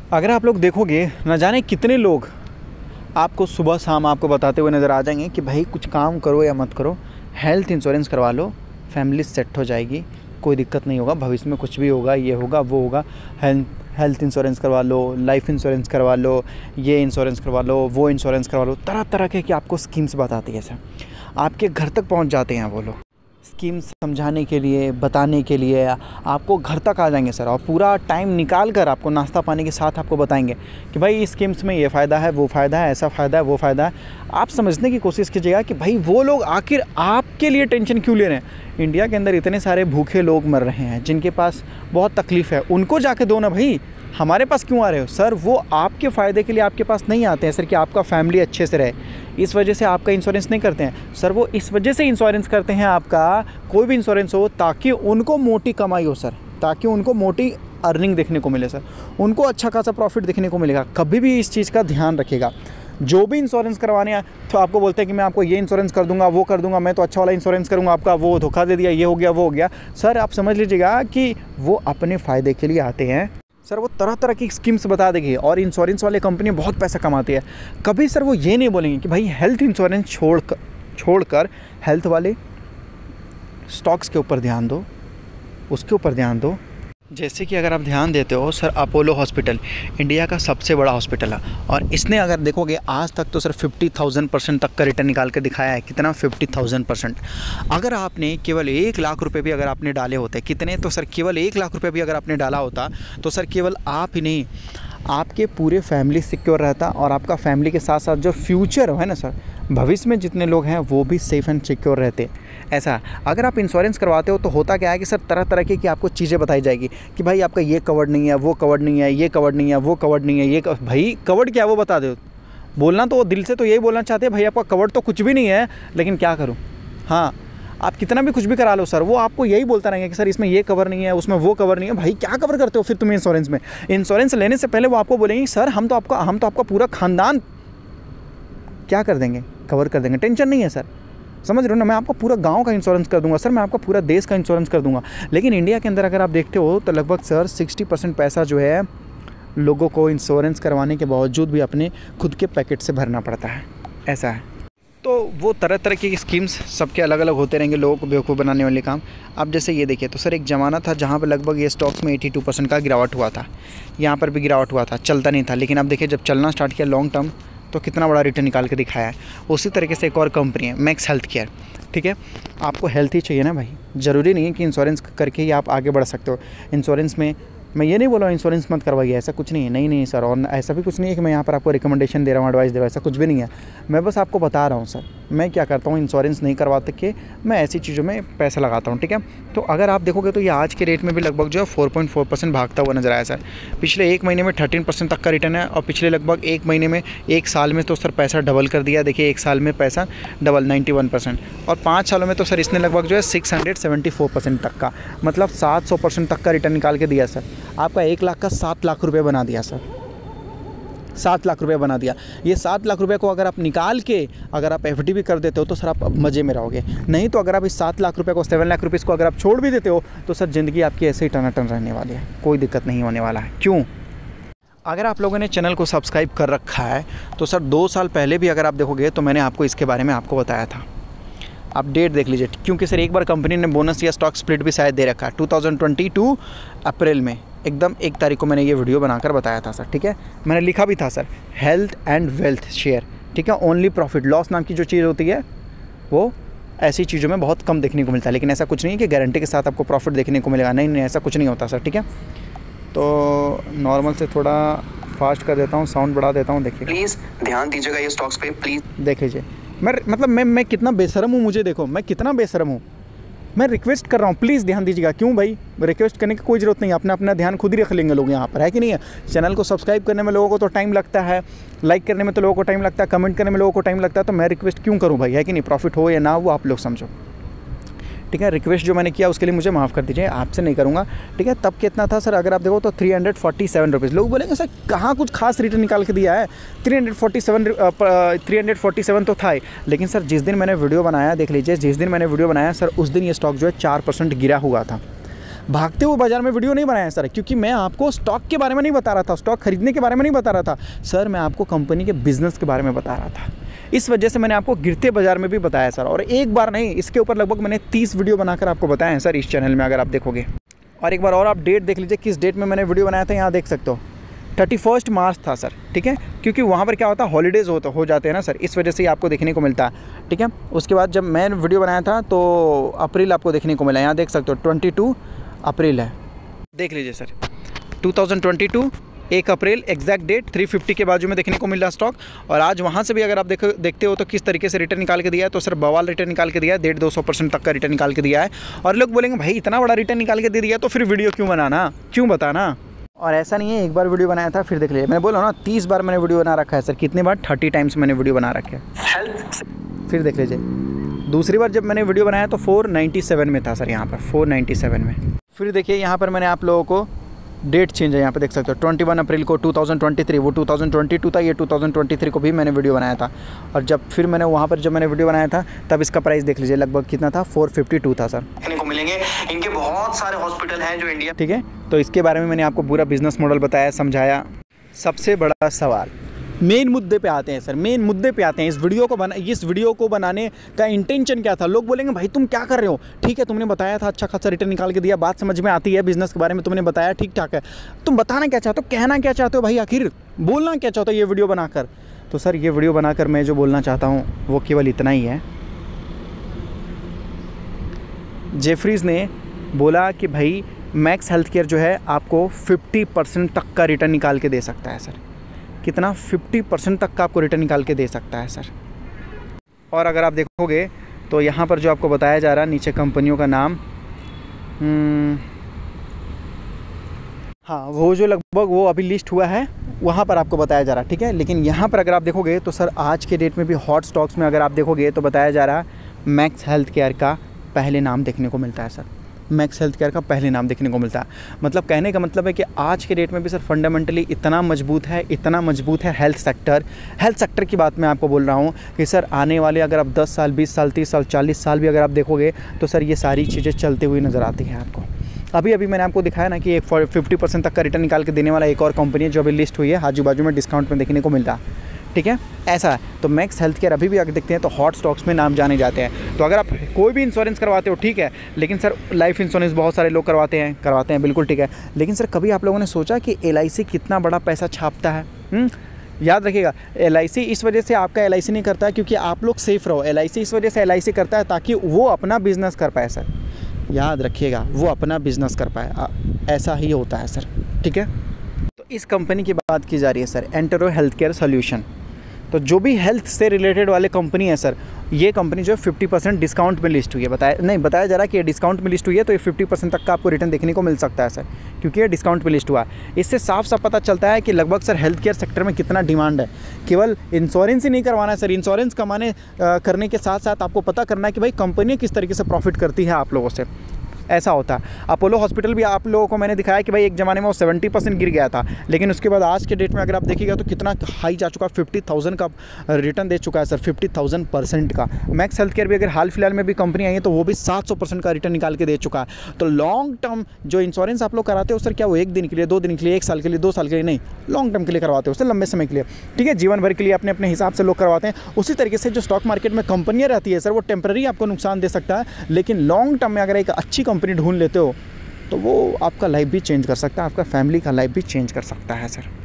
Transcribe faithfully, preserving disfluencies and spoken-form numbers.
अगर आप लोग देखोगे न जाने कितने लोग आपको सुबह शाम आपको बताते हुए नज़र आ जाएंगे कि भाई कुछ काम करो या मत करो, हेल्थ इंश्योरेंस करवा लो, फैमिली सेट हो जाएगी, कोई दिक्कत नहीं होगा, भविष्य में कुछ भी होगा, ये होगा वो होगा, हेल्थ हेल्थ इंश्योरेंस करवा लो, लाइफ इंश्योरेंस करवा लो, ये इंश्योरेंस करवा लो, वो इंश्योरेंस करवा लो। तरह तरह के कि आपको स्कीम्स बताती है सर, आपके घर तक पहुंच जाते हैं वो लोग स्कीम्स समझाने के लिए, बताने के लिए आपको घर तक आ जाएंगे सर, और पूरा टाइम निकाल कर आपको नाश्ता पानी के साथ आपको बताएंगे कि भाई इस स्कीम्स में ये फ़ायदा है, वो फ़ायदा है, ऐसा फ़ायदा है, वो फ़ायदा है। आप समझने की कोशिश कीजिएगा कि भाई वो लोग आखिर आपके लिए टेंशन क्यों ले रहे हैं। इंडिया के अंदर इतने सारे भूखे लोग मर रहे हैं जिनके पास बहुत तकलीफ़ है, उनको जाके दो ना भाई, हमारे पास क्यों आ रहे हो सर। वो आपके फ़ायदे के लिए आपके पास नहीं आते हैं सर कि आपका फैमिली अच्छे से रहे, इस वजह से आपका इंश्योरेंस नहीं करते हैं सर। वो इस वजह से इंश्योरेंस करते हैं आपका, कोई भी इंश्योरेंस हो, ताकि उनको मोटी कमाई हो सर, ताकि उनको मोटी अर्निंग देखने को मिले सर, उनको अच्छा खासा प्रॉफिट देखने को मिलेगा। कभी भी इस चीज़ का ध्यान रखिएगा। जो भी इंश्योरेंस करवाने हैं तो आपको बोलते हैं कि मैं आपको ये इंश्योरेंस कर दूंगा, वो कर दूंगा, मैं तो अच्छा वाला इंश्योरेंस करूंगा, आपका वो धोखा दे दिया, ये हो गया, वो हो गया। सर आप समझ लीजिएगा कि वो अपने फ़ायदे के लिए आते हैं सर। वो तरह तरह की स्कीम्स बता देंगे, और इंश्योरेंस वाले कंपनी बहुत पैसा कमाती है। कभी सर वो ये नहीं बोलेंगे कि भाई हेल्थ इंश्योरेंस छोड़ कर छोड़कर हेल्थ वाले स्टॉक्स के ऊपर ध्यान दो, उसके ऊपर ध्यान दो। जैसे कि अगर आप ध्यान देते हो सर, अपोलो हॉस्पिटल इंडिया का सबसे बड़ा हॉस्पिटल है, और इसने अगर देखोगे आज तक तो सर फिफ्टी थाउजेंड परसेंट तक का रिटर्न निकाल के दिखाया है। कितना? Fifty thousand percent. अगर आपने केवल एक लाख रुपए भी अगर आपने डाले होते, कितने? तो सर केवल एक लाख रुपए भी अगर आपने डाला होता तो सर केवल आप ही नहीं, आपके पूरे फैमिली सिक्योर रहता, और आपका फैमिली के साथ साथ जो फ्यूचर है ना सर, भविष्य में जितने लोग हैं वो भी सेफ़ एंड सिक्योर रहते। ऐसा अगर आप इंश्योरेंस करवाते हो तो होता क्या है कि सर तरह तरह की कि आपको चीज़ें बताई जाएगी कि भाई आपका ये कवर्ड नहीं है, वो कवर्ड नहीं है, ये कवर्ड नहीं है, वो कवर्ड नहीं है, ये कव... भाई कवर्ड क्या है वो बता दो। बोलना तो दिल से तो यही बोलना चाहते हैं भाई आपका कवर्ड तो कुछ भी नहीं है, लेकिन क्या करूँ। हाँ, आप कितना भी कुछ भी करा लो सर, वो आपको यही बोलता रहेंगे कि सर इसमें ये कवर नहीं है, उसमें वो कवर नहीं है। भाई क्या कवर करते हो फिर तुम इंश्योरेंस में? इंश्योरेंस लेने से पहले वो आपको बोलेंगे सर हम तो आपका हम तो आपका पूरा खानदान क्या कर देंगे, कवर कर देंगे, टेंशन नहीं है सर। समझ रहे हो ना, मैं आपका पूरा गांव का इंश्योरेंस कर दूंगा सर, मैं आपका पूरा देश का इंश्योरेंस कर दूंगा। लेकिन इंडिया के अंदर अगर आप देखते हो तो लगभग सर सिक्सटी परसेंट पैसा जो है लोगों को इंश्योरेंस करवाने के बावजूद भी अपने खुद के पैकेट से भरना पड़ता है। ऐसा है। तो वो तरह तरह की स्कीम्स सबके अलग अलग होते रहेंगे, लोगों को बेवकूफ़ बनाने वाले काम। अब जैसे ये देखिए तो सर एक ज़माना था जहाँ पर लगभग ये स्टॉक्स में बयासी परसेंट का गिरावट हुआ था, यहाँ पर भी गिरावट हुआ था, चलता नहीं था। लेकिन अब देखिए जब चलना स्टार्ट किया लॉन्ग टर्म तो कितना बड़ा रिटर्न निकाल के दिखाया है। उसी तरीके से एक और कंपनी है मैक्स हेल्थ केयर। ठीक है, आपको हेल्थ ही चाहिए ना भाई, ज़रूरी नहीं है कि इंश्योरेंस करके ही आप आगे बढ़ सकते हो। इंश्योरेंस में मैं ये नहीं बोल रहा हूँ इंश्योरेंस मत करवाइए, ऐसा कुछ नहीं है। नहीं नहीं सर, और ऐसा भी कुछ नहीं है कि मैं यहाँ पर आपको रिकमेंडेशन दे रहा हूँ, एडवाइस दे रहा हूँ, ऐसा कुछ भी नहीं है। मैं बस आपको बता रहा हूँ सर, मैं क्या करता हूँ, इंश्योरेंस नहीं करवाते के मैं ऐसी चीज़ों में पैसा लगाता हूँ। ठीक है, तो अगर आप देखोगे तो ये आज के रेट में भी लगभग जो है फोर पॉइंट फोर परसेंट भागता हुआ नजर आया सर। पिछले एक महीने में थर्टीन परसेंट तक का रिटर्न है, और पिछले लगभग एक महीने में एक साल में तो सर पैसा डबल कर दिया। देखिए एक साल में पैसा डबल नाइन्टी वन परसेंट, और पाँच सालों में तो सर इसने लगभग जो है six hundred seventy four percent तक का, मतलब सात सौ परसेंट तक का रिटर्न निकाल के दिया सर। आपका एक लाख का सात लाख रुपए बना दिया सर, सात लाख रुपए बना दिया। ये सात लाख रुपए को अगर आप निकाल के अगर आप एफडी भी कर देते हो तो सर आप मज़े में रहोगे। नहीं तो अगर आप इस सात लाख रुपए को, सेवन लाख रुपीज़ को अगर आप छोड़ भी देते हो तो सर ज़िंदगी आपकी ऐसे ही टनाटन रहने वाली है, कोई दिक्कत नहीं होने वाला है। क्यों? अगर आप लोगों ने चैनल को सब्सक्राइब कर रखा है तो सर दो साल पहले भी अगर आप देखोगे तो मैंने आपको इसके बारे में आपको बताया था। आप डेट देख लीजिए, क्योंकि सर एक बार कंपनी ने बोनस या स्टॉक स्प्लिट भी शायद दे रखा है। Two thousand twenty two April में एकदम एक तारीख को मैंने ये वीडियो बनाकर बताया था सर। ठीक है, मैंने लिखा भी था sir, health and wealth share. ठीक है, ओनली प्रॉफिट लॉस नाम की जो चीज़ होती है वो ऐसी चीज़ों में बहुत कम देखने को मिलता है। लेकिन ऐसा कुछ नहीं है कि गारंटी के साथ आपको प्रॉफिट देखने को मिलेगा, नहीं नहीं ऐसा कुछ नहीं होता सर। ठीक है, तो नॉर्मल से थोड़ा फास्ट कर देता हूँ, साउंड बढ़ा देता हूँ। देखिए प्लीज़ ध्यान दीजिएगा ये स्टॉक्स पे प्लीज़। देख लीजिए, मैं मतलब मैं मैं कितना बेशरम हूँ, मुझे देखो मैं कितना बेशरम हूँ। मैं रिक्वेस्ट कर रहा हूँ, प्लीज़ ध्यान दीजिएगा। क्यों भाई? रिक्वेस्ट करने की कोई ज़रूरत नहीं है, अपना अपना ध्यान खुद ही रख लेंगे लोग यहाँ पर, है कि नहीं है। चैनल को सब्सक्राइब करने में लोगों को तो टाइम लगता है, लाइक करने में तो लोगों को टाइम लगता है, कमेंट करने में लोगों को टाइम लगता है, तो मैं रिक्वेस्ट क्यों करूँ भाई, है कि नहीं। प्रॉफिट हो या ना हो आप लोग समझो। ठीक है, रिक्वेस्ट जो मैंने किया उसके लिए मुझे माफ़ कर दीजिए, आपसे नहीं करूँगा। ठीक है, तब कितना था सर, अगर आप देखो तो three hundred forty seven rupees. लोग बोलेंगे सर कहाँ कुछ खास रिटर्न निकाल के दिया है, three hundred forty seven three hundred forty seven तो था ही। लेकिन सर जिस दिन मैंने वीडियो बनाया, देख लीजिए जिस दिन मैंने वीडियो बनाया सर, उस दिन ये स्टॉक जो है चार परसेंट गिरा हुआ था। भागते हुए बाजार में वीडियो नहीं बनाया सर, क्योंकि मैं आपको स्टॉक के बारे में नहीं बता रहा था, स्टॉक खरीदने के बारे में नहीं बता रहा था सर, मैं आपको कंपनी के बिजनेस के बारे में बता रहा था। इस वजह से मैंने आपको गिरते बाजार में भी बताया सर, और एक बार नहीं, इसके ऊपर लगभग मैंने तीस वीडियो बनाकर आपको बताया है सर इस चैनल में, अगर आप देखोगे। और एक बार और आप डेट देख लीजिए, किस डेट में मैंने वीडियो बनाया था, यहाँ देख सकते हो थर्टी फर्स्ट मार्च था सर, ठीक है, क्योंकि वहाँ पर क्या होता है, हॉलीडेज़ हो, हो जाते हैं ना सर, इस वजह से ही आपको देखने को मिलता है, ठीक है। उसके बाद जब मैं वीडियो बनाया था तो अप्रैल आपको देखने को मिला, यहाँ देख सकते हो ट्वेंटी टू अप्रैल है, देख लीजिए sir, two thousand twenty two एक अप्रैल एग्जैक्ट डेट, थ्री फिफ्टी के बाजू में देखने को मिल रहा स्टॉक। और आज वहाँ से भी अगर आप देखो देखते हो तो किस तरीके से रिटर्न निकाल के दिया है, तो सर बवाल रिटर्न निकाल के दिया है, डेढ़ दो सौ परसेंट तक का रिटर्न निकाल के दिया है। और लोग बोलेंगे भाई इतना बड़ा रिटर्न निकाल के दे दिया तो फिर वीडियो क्यों बनाना, क्यों बताना। और ऐसा नहीं है एक बार वीडियो बनाया था फिर देख लीजिए, मैं बोला ना तीस बार मैंने वीडियो बना रखा है सर, कितनी बार, थर्टी टाइम्स मैंने वीडियो बना रखा है, फिर देख लीजिए। दूसरी बार जब मैंने वीडियो बनाया तो फोर नाइन्टी सेवन में था सर, यहाँ पर फोर नाइन्टी सेवन में। फिर देखिए यहाँ पर मैंने आप लोगों को डेट चेंज है, यहाँ पे देख सकते हो इक्कीस अप्रैल को टू थाउजेंड ट्वेंटी थ्री, वो टू थाउजेंड ट्वेंटी टू था, ये टू थाउजेंड ट्वेंटी थ्री को भी मैंने वीडियो बनाया था। और जब फिर मैंने वहाँ पर जब मैंने वीडियो बनाया था तब इसका प्राइस देख लीजिए लगभग कितना था, फोर फिफ्टी टू था सर। देखने को मिलेंगे, इनके बहुत सारे हॉस्पिटल हैं जो इंडिया, ठीक है। तो इसके बारे में मैंने आपको पूरा बिजनेस मॉडल बताया, समझाया। सबसे बड़ा सवाल मेन मुद्दे पे आते हैं सर, मेन मुद्दे पे आते हैं। इस वीडियो को बना इस वीडियो को बनाने का इंटेंशन क्या था। लोग बोलेंगे भाई तुम क्या कर रहे हो, ठीक है तुमने बताया था, अच्छा खासा रिटर्न निकाल के दिया, बात समझ में आती है, बिजनेस के बारे में तुमने बताया, ठीक ठाक है, तुम बताना क्या चाहते हो, कहना क्या चाहते हो भाई, आखिर बोलना क्या चाहते हो ये वीडियो बनाकर। तो सर ये वीडियो बनाकर मैं जो बोलना चाहता हूँ वो केवल इतना ही है। जेफरीज ने बोला कि भाई मैक्स हेल्थ केयर जो है आपको फिफ्टी परसेंट तक का रिटर्न निकाल के दे सकता है सर। कितना, फिफ्टी परसेंट तक का आपको रिटर्न निकाल के दे सकता है सर। और अगर आप देखोगे तो यहाँ पर जो आपको बताया जा रहा है नीचे कंपनियों का नाम, हाँ वो जो लगभग वो अभी लिस्ट हुआ है वहाँ पर आपको बताया जा रहा है, ठीक है। लेकिन यहाँ पर अगर आप देखोगे तो सर आज के डेट में भी हॉट स्टॉक्स में अगर आप देखोगे तो बताया जा रहा है मैक्स हेल्थ केयर का पहले नाम देखने को मिलता है सर, मैक्स हेल्थ केयर का पहले नाम देखने को मिलता है। मतलब कहने का मतलब है कि आज के डेट में भी सर फंडामेंटली इतना मजबूत है, इतना मजबूत है हेल्थ सेक्टर। हेल्थ सेक्टर की बात मैं आपको बोल रहा हूँ कि सर आने वाले अगर आप दस साल, बीस साल, तीस साल, चालीस साल भी अगर आप देखोगे तो सर ये सारी चीज़ें चलती हुई नज़र आती हैं आपको। अभी अभी मैंने आपको दिखाया ना कि एक फिफ्टी परसेंट तक का रिटर्न निकाल के देने वाला एक और कंपनी है जो अभी लिस्ट हुई है, आजू बाजू में डिस्काउंट में देखने को मिलता है, ठीक है। ऐसा है तो मैक्स हेल्थ केयर अभी भी अगर देखते हैं तो हॉट स्टॉक्स में नाम जाने जाते हैं। तो अगर आप कोई भी इंश्योरेंस करवाते हो ठीक है, लेकिन सर लाइफ इंश्योरेंस बहुत सारे लोग करवाते हैं करवाते हैं बिल्कुल ठीक है, लेकिन सर कभी आप लोगों ने सोचा कि एल आई सी कितना बड़ा पैसा छापता है। हुँ? याद रखिएगा एल आई सी इस वजह से आपका एल आई सी नहीं करता है क्योंकि आप लोग सेफ रहो, एल आई सी इस वजह से एल आई सी करता है ताकि वो अपना बिजनेस कर पाए सर। याद रखिएगा वो अपना बिजनेस कर पाए, ऐसा ही होता है सर, ठीक है। तो इस कंपनी की बात की जा रही है sir, Entero health care solution. तो जो भी हेल्थ से रिलेटेड वाले कंपनी है सर, ये कंपनी जो है फिफ्टी परसेंट डिस्काउंट में लिस्ट हुई है। बताया नहीं बताया जा रहा है कि ये डिस्काउंट में लिस्ट हुई है तो ये फिफ्टी परसेंट तक का आपको रिटर्न देखने को मिल सकता है सर, क्योंकि ये डिस्काउंट में लिस्ट हुआ है। इससे साफ साफ पता चलता है कि लगभग सर हेल्थ केयर सेक्टर में कितना डिमांड है। केवल इंश्योरेंस ही नहीं करवाना है सर, इंश्योरेंस कमाने करने के साथ साथ आपको पता करना है कि भाई कंपनी किस तरीके से प्रॉफिट करती है आप लोगों से। ऐसा होता है। अपोलो हॉस्पिटल भी आप लोगों को मैंने दिखाया कि भाई एक ज़माने में वो सेवेंटी परसेंट गिर गया था, लेकिन उसके बाद आज के डेट में अगर आप देखिएगा तो कितना हाई जा चुका है, फिफ्टी थाउजेंड का रिटर्न दे चुका है सर, फिफ्टी थाउजेंड परसेंट का। मैक्स हेल्थ केयर भी अगर हाल फिलहाल में भी कंपनी आई है तो वो भी सात सौ परसेंट का रिटर्न निकाल के दे चुका है। तो लॉन्ग टर्म जो इंश्योरेंस आप लोग कराते हो सर, क्या वो एक दिन के लिए, दो दिन के लिए, एक साल के लिए, दो साल के लिए नहीं, लॉन्ग टर्म के लिए करवाते हो सर, लंबे समय के लिए, ठीक है, जीवन भर के लिए अपने अपने हिसाब से लोग करवाते हैं। उसी तरीके से जो स्टॉक मार्केट में कंपनियाँ रहती है सर, वो टेम्पररी आपको नुकसान दे सकता है, लेकिन लॉन्ग टर्म में अगर एक अच्छी कंपनी ढूंढ लेते हो तो वो आपका लाइफ भी चेंज कर सकता है, आपका फैमिली का लाइफ भी चेंज कर सकता है सर।